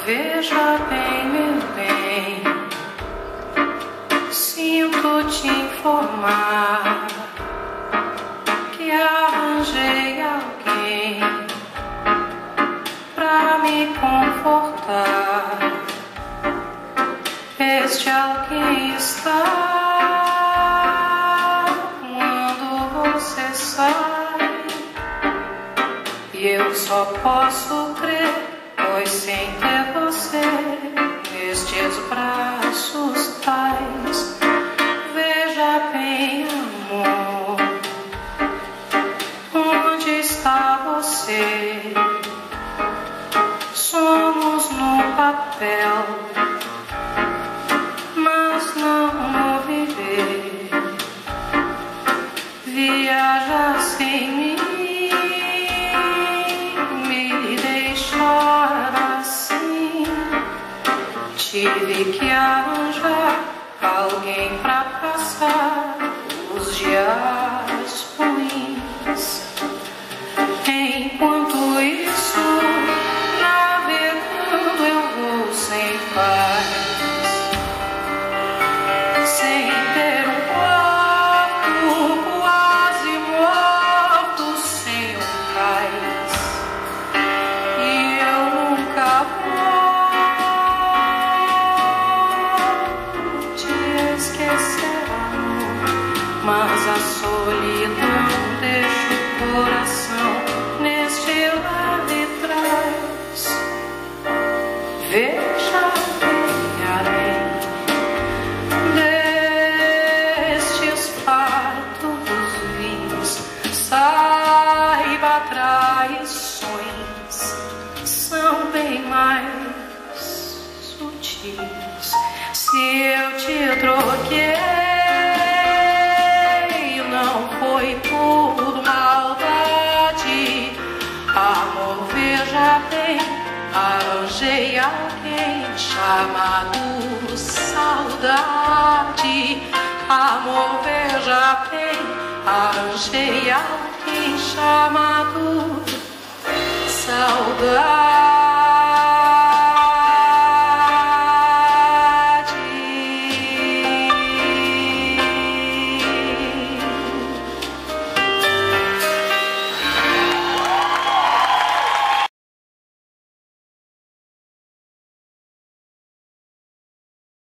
Veja bem, meu bem, sinto te informar que arranjei alguém pra me confortar. Este alguém está quando você sai, e eu só posso crer, pois sem ter você nestes braços tais. Veja bem, amor, onde está você? Somos no papel, mas não no viver. Viaja sem mim, me deixar assim. Tive que arranjar alguém pra passar os dias ruins. Enquanto isso, navegando eu vou sem paz, sem ter um quarto, quase morto, sem um cais. E eu nunca vou te esquecer, amor, mas a solidão deixa o coração neste lado de trás. Veja bem além destes fatos vis, saiba, traições são bem mais sutis. Se eu te troquei, não foi por maldade, amor, veja bem, arranjei alguém chamado saudade. Amor, veja bem, arranjei alguém chamado saudade.